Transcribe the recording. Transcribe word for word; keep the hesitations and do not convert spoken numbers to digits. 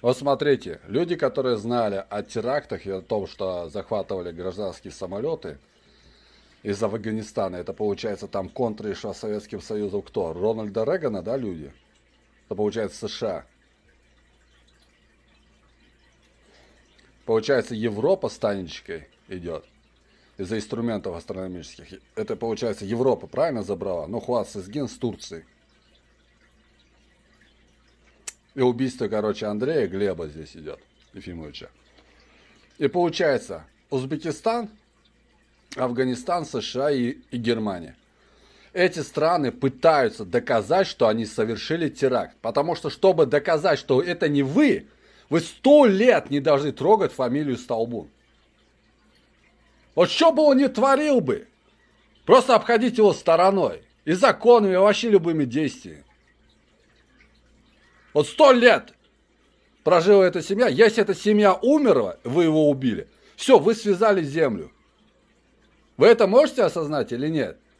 Вот смотрите, люди, которые знали о терактах и о том, что захватывали гражданские самолеты из Афганистана, это получается там контры шла Советским Союзом кто? Рональда Рейгана, да, люди? Это получается США. Получается, Европа с Танечкой идет из-за инструментов астрономических. Это, получается, Европа правильно забрала? Ну, Хуат Сезгин с Турцией. И убийство, короче, Андрея Глеба здесь идет, Ефимовича. И получается, Узбекистан, Афганистан, США и, и Германия. Эти страны пытаются доказать, что они совершили теракт. Потому что, чтобы доказать, что это не вы, вы сто лет не должны трогать фамилию Столбун. Вот что бы он ни творил бы, просто обходите его стороной. И законами, и вообще любыми действиями. Вот сто лет прожила эта семья. Если эта семья умерла, вы его убили. Все, вы связали землю. Вы это можете осознать или нет?